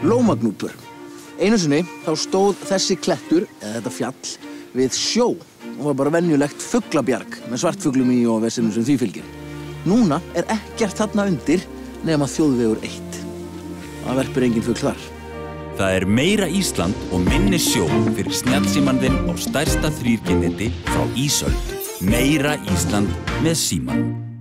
Lómagnúpur. Einu sinni þá stóð þessi klettur, eða þetta fjall, við sjó og var bara venjulegt fuglabjarg með svartfuglum í og vesinum sem því fylgir. Núna ekkert þarna undir nema þjóðvegur 1. Það verpir engin fugl þar. Það meira Ísland og minni sjó fyrir snjallsímann þinn og stærsta 3G-neti frá Ísöld. Meira Ísland með símann.